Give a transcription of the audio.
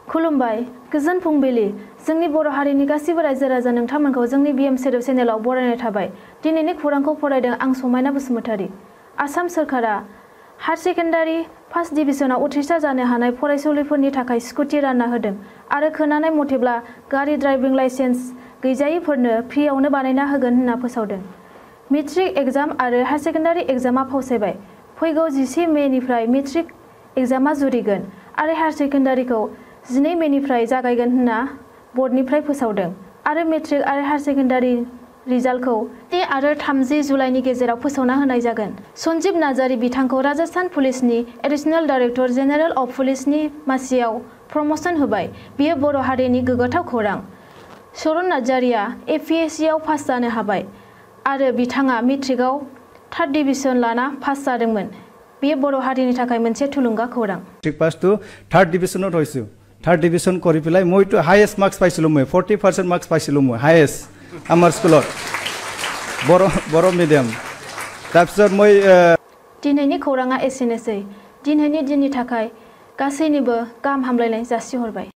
खुलुमबाय गोजोन फुंबिलि जोंनि बर' हारिनि गासिबो रायजो राजा नोंथांमोनखौ जोंनि बिएम सोदोब चेनेलाव बरायनाय थाबाय। दिनैनि खौरांखौ फरायदों आं समायना बसुमतारी। आसाम सोरखारा हायर सेकेन्डारि फार्स्ट डिभिजनाव उथ्रिसार जानो हानाय फरायसुलिफोरनि थाखाय स्कुटि रानना होदों आरो खोनानाय मथेब्ला गारि ड्राइभिं लाइसेन्स गैजायिफोरनो फ्रियावनो बानायना होगोन होनना फोसावदों। मेट्रिक एग्जाम आरो हायर सेकेन्डारि एग्जामा फावसायबाय। फैगौ 10 मेनिफ्राय मेट्रिक एग्जामा जुरिगोन आरो हायर सेकेन्डारिखौ 12 मेनिफ्राय जागायगोन होनना बर्डनिफ्राय फोसावदों आरो मेट्रिक आरो हायर सेकेन्डारि रिजाल्टखौ 30 आरो 30 जुलाइनि गेजेराव फोसावना होनाय जागोन। सन्जीब नार्जारी बिथांखौ राजस्थान पुलिसनि एडिशनेल डाइरेक्टर जेनेरेल अफ पुलिसनि मासियाव प्रमोशन होबाय। बेयो बर' हारिनि गोग्गाथाव खौरां। शरण नार्जारीया एपीएससीआव पास जानो हाबाय आरो बिथाङा मेट्रिकआव 3rd डिभिजन लाना पास जादोंमोन। बेयो बर' हारिनि थाखाय मोनसे थुलुंगा खौरां। मेट्रिक पास टू 3rd डिभिजन होइसु 3rd डिभिजन करि पेलाय মই तो हाईएस्ट मार्क्स पाइसिलो মই 40% मार्क्स पाइसिलो মই हाईएस्ट आमार स्कुलत बर' मिडियाम तारपिছত মই दिनैनि खौराङा एसेनोसै। दिनैनि दिननि थाखाय गासैनिबो गाहाम हामलायनाय जासिहरबाय।